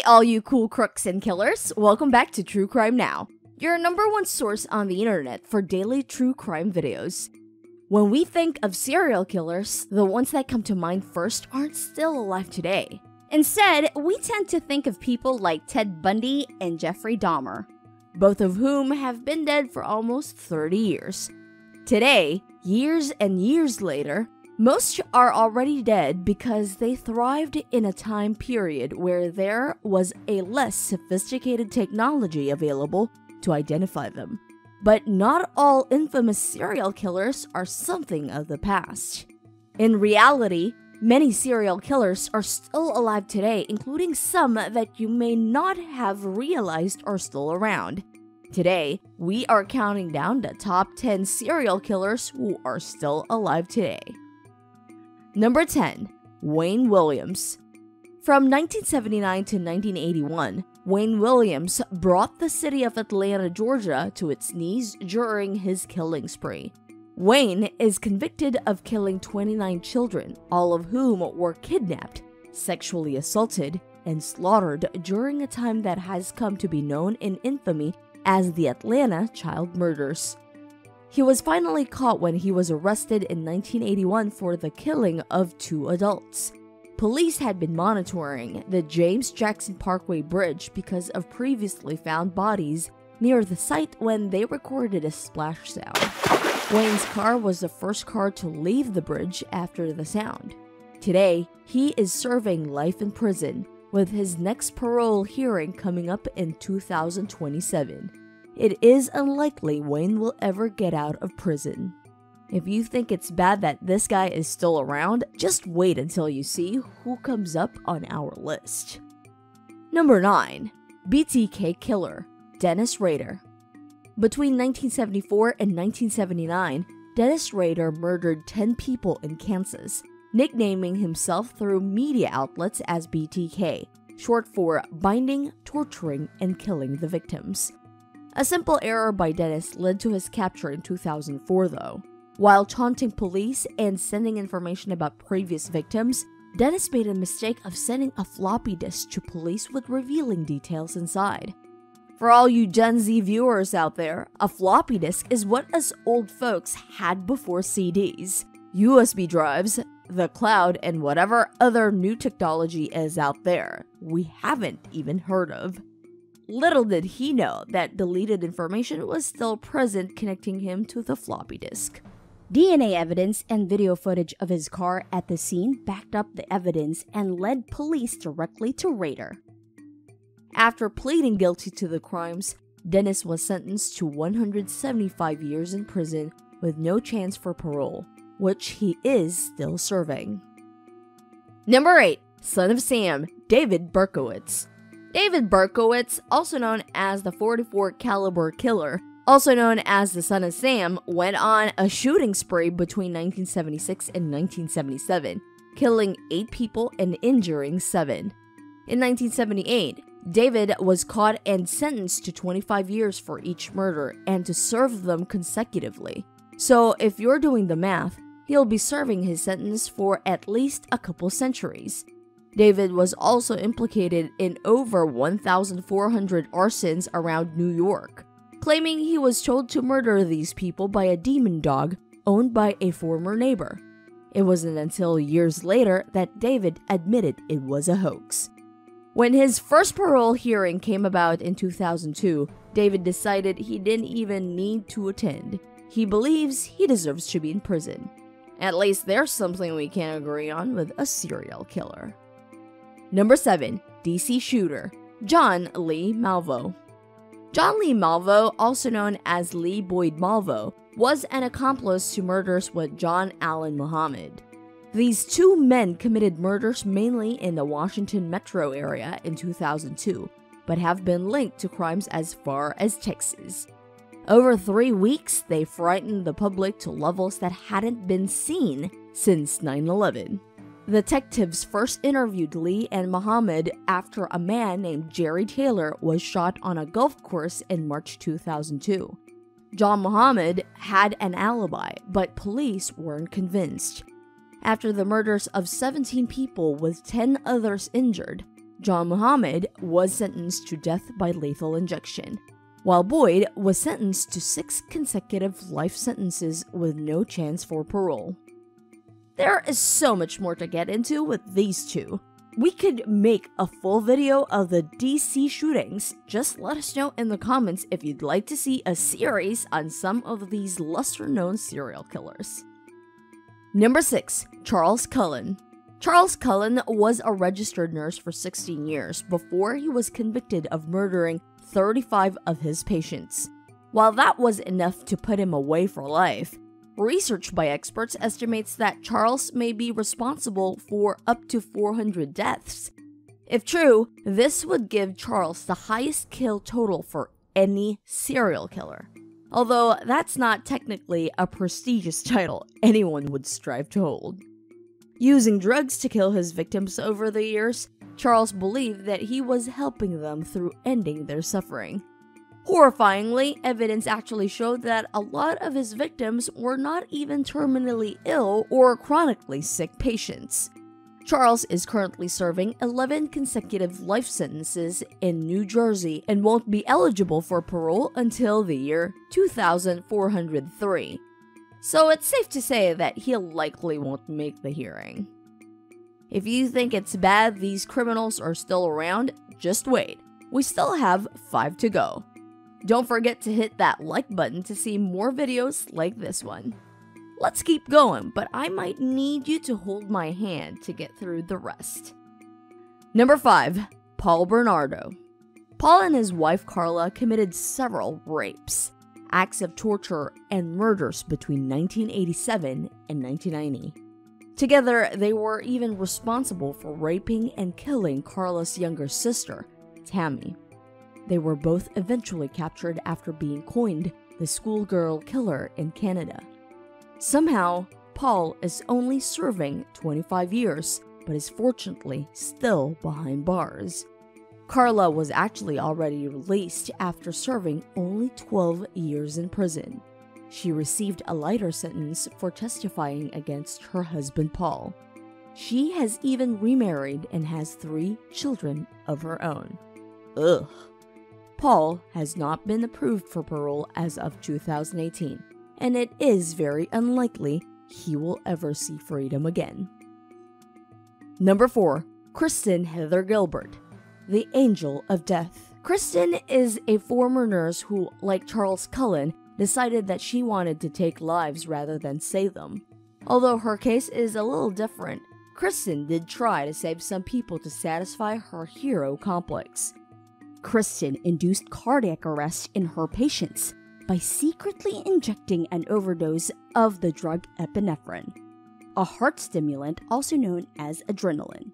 all you cool crooks and killers, welcome back to True Crime Now, your #1 source on the internet for daily true crime videos. When we think of serial killers, the ones that come to mind first aren't still alive today. Instead, we tend to think of people like Ted Bundy and Jeffrey Dahmer, both of whom have been dead for almost 30 years. Today, years and years later, most are already dead because they thrived in a time period where there was a less sophisticated technology available to identify them. But not all infamous serial killers are something of the past. In reality, many serial killers are still alive today, including some that you may not have realized are still around. Today, we are counting down the top 10 serial killers who are still alive today. Number 10. Wayne Williams. From 1979 to 1981, Wayne Williams brought the city of Atlanta, Georgia to its knees during his killing spree. Wayne is convicted of killing 29 children, all of whom were kidnapped, sexually assaulted, and slaughtered during a time that has come to be known in infamy as the Atlanta child murders. He was finally caught when he was arrested in 1981 for the killing of 2 adults. Police had been monitoring the James Jackson Parkway Bridge because of previously found bodies near the site when they recorded a splash sound. Wayne's car was the first car to leave the bridge after the sound. Today, he is serving life in prison, with his next parole hearing coming up in 2027. It is unlikely Wayne will ever get out of prison. If you think it's bad that this guy is still around, just wait until you see who comes up on our list. Number 9. BTK Killer, Dennis Rader. Between 1974 and 1979, Dennis Rader murdered 10 people in Kansas, nicknaming himself through media outlets as BTK, short for binding, torturing, and killing the victims. A simple error by Dennis led to his capture in 2004, though. While taunting police and sending information about previous victims, Dennis made a mistake of sending a floppy disk to police with revealing details inside. For all you Gen Z viewers out there, a floppy disk is what us old folks had before CDs. USB drives, the cloud, and whatever other new technology is out there we haven't even heard of. Little did he know that deleted information was still present, connecting him to the floppy disk. DNA evidence and video footage of his car at the scene backed up the evidence and led police directly to Rader. After pleading guilty to the crimes, Dennis was sentenced to 175 years in prison with no chance for parole, which he is still serving. Number 8. Son of Sam, David Berkowitz. David Berkowitz, also known as the .44 caliber killer, also known as the Son of Sam, went on a shooting spree between 1976 and 1977, killing 8 people and injuring 7. In 1978, David was caught and sentenced to 25 years for each murder and to serve them consecutively. So if you're doing the math, he'll be serving his sentence for at least a couple centuries. David was also implicated in over 1,400 arsons around New York, claiming he was told to murder these people by a demon dog owned by a former neighbor. It wasn't until years later that David admitted it was a hoax. When his first parole hearing came about in 2002, David decided he didn't even need to attend. He believes he deserves to be in prison. At least there's something we can agree on with a serial killer. Number 7. DC Shooter, John Lee Malvo. John Lee Malvo, also known as Lee Boyd Malvo, was an accomplice to murders with John Allen Muhammad. These 2 men committed murders mainly in the Washington metro area in 2002, but have been linked to crimes as far as Texas. Over 3 weeks, they frightened the public to levels that hadn't been seen since 9/11. Detectives first interviewed Lee and Muhammad after a man named Jerry Taylor was shot on a golf course in March 2002. John Muhammad had an alibi, but police weren't convinced. After the murders of 17 people with 10 others injured, John Muhammad was sentenced to death by lethal injection, while Boyd was sentenced to 6 consecutive life sentences with no chance for parole. There is so much more to get into with these two. We could make a full video of the DC shootings. Just let us know in the comments if you'd like to see a series on some of these lesser-known serial killers. Number 6. Charles Cullen. Charles Cullen was a registered nurse for 16 years before he was convicted of murdering 35 of his patients. While that was enough to put him away for life, research by experts estimates that Charles may be responsible for up to 400 deaths. If true, this would give Charles the highest kill total for any serial killer. Although that's not technically a prestigious title anyone would strive to hold. Using drugs to kill his victims over the years, Charles believed that he was helping them through ending their suffering. Horrifyingly, evidence actually showed that a lot of his victims were not even terminally ill or chronically sick patients. Charles is currently serving 11 consecutive life sentences in New Jersey and won't be eligible for parole until the year 2403. So it's safe to say that he likely won't make the hearing. If you think it's bad these criminals are still around, just wait. We still have 5 to go. Don't forget to hit that like button to see more videos like this one. Let's keep going, but I might need you to hold my hand to get through the rest. Number 5. Paul Bernardo. Paul and his wife Carla committed several rapes, acts of torture, and murders between 1987 and 1990. Together, they were even responsible for raping and killing Carla's younger sister, Tammy. They were both eventually captured after being coined the schoolgirl killer in Canada. Somehow, Paul is only serving 25 years, but is fortunately still behind bars. Carla was actually already released after serving only 12 years in prison. She received a lighter sentence for testifying against her husband Paul. She has even remarried and has 3 children of her own. Ugh. Paul has not been approved for parole as of 2018, and it is very unlikely he will ever see freedom again. Number 4. Kristen Heather Gilbert, the Angel of Death. Kristen is a former nurse who, like Charles Cullen, decided that she wanted to take lives rather than save them. Although her case is a little different, Kristen did try to save some people to satisfy her hero complex. Kristen induced cardiac arrest in her patients by secretly injecting an overdose of the drug epinephrine, a heart stimulant also known as adrenaline.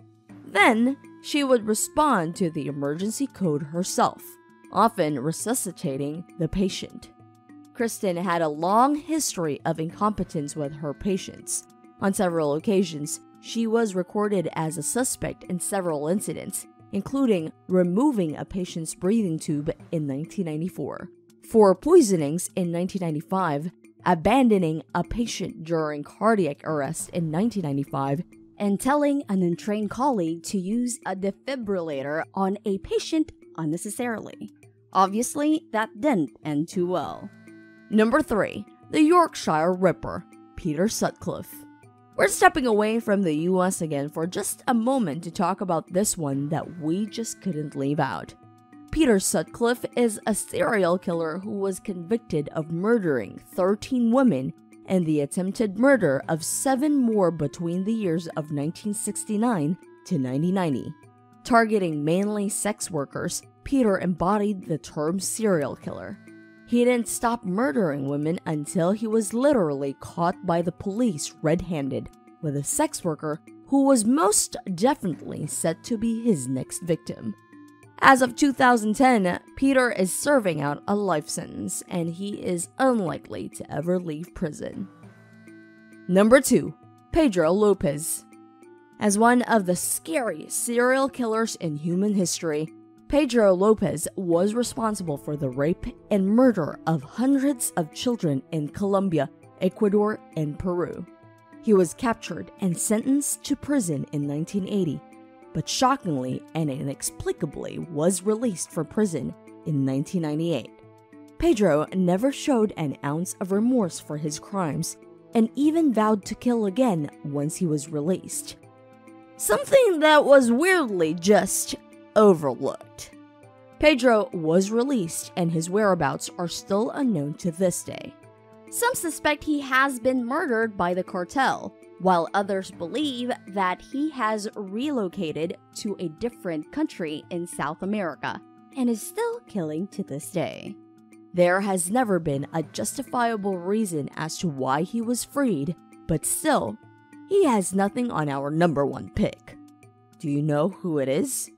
Then, she would respond to the emergency code herself, often resuscitating the patient. Kristen had a long history of incompetence with her patients. On several occasions, she was recorded as a suspect in several incidents, including removing a patient's breathing tube in 1994, 4 poisonings in 1995, abandoning a patient during cardiac arrest in 1995, and telling an untrained colleague to use a defibrillator on a patient unnecessarily. Obviously, that didn't end too well. Number 3. The Yorkshire Ripper, Peter Sutcliffe. We're stepping away from the US again for just a moment to talk about this one that we just couldn't leave out. Peter Sutcliffe is a serial killer who was convicted of murdering 13 women and the attempted murder of 7 more between the years of 1969 to 1990. Targeting mainly sex workers, Peter embodied the term serial killer. He didn't stop murdering women until he was literally caught by the police red-handed with a sex worker who was most definitely set to be his next victim. As of 2010, Peter is serving out a life sentence, and he is unlikely to ever leave prison. Number 2. Pedro Lopez. As one of the scariest serial killers in human history, Pedro Lopez was responsible for the rape and murder of hundreds of children in Colombia, Ecuador, and Peru. He was captured and sentenced to prison in 1980, but shockingly and inexplicably was released from prison in 1998. Pedro never showed an ounce of remorse for his crimes and even vowed to kill again once he was released. Something that was weirdly just overlooked. Pedro was released and his whereabouts are still unknown to this day. Some suspect he has been murdered by the cartel, while others believe that he has relocated to a different country in South America and is still killing to this day. There has never been a justifiable reason as to why he was freed, but still, he has nothing on our number 1 pick. Do you know who it is?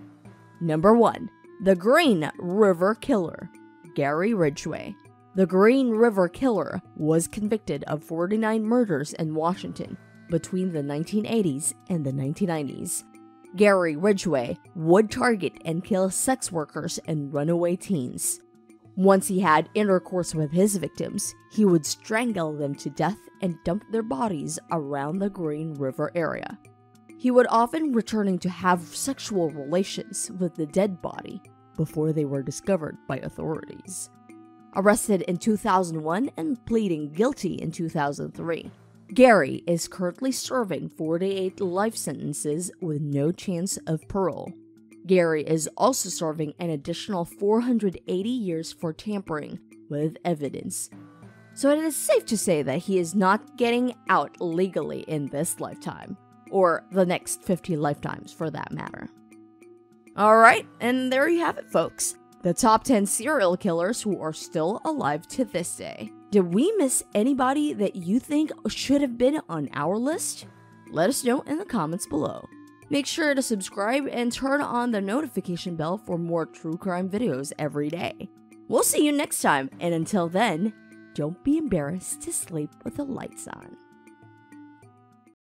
Number 1. The Green River Killer, Gary Ridgway. The Green River Killer was convicted of 49 murders in Washington between the 1980s and the 1990s. Gary Ridgway would target and kill sex workers and runaway teens. Once he had intercourse with his victims, he would strangle them to death and dump their bodies around the Green River area. He would often return to have sexual relations with the dead body before they were discovered by authorities. Arrested in 2001 and pleading guilty in 2003, Gary is currently serving 48 life sentences with no chance of parole. Gary is also serving an additional 480 years for tampering with evidence. So it is safe to say that he is not getting out legally in this lifetime, or the next 50 lifetimes for that matter. Alright, and there you have it, folks. The top 10 serial killers who are still alive to this day. Did we miss anybody that you think should have been on our list? Let us know in the comments below. Make sure to subscribe and turn on the notification bell for more true crime videos every day. We'll see you next time, and until then, don't be embarrassed to sleep with the lights on.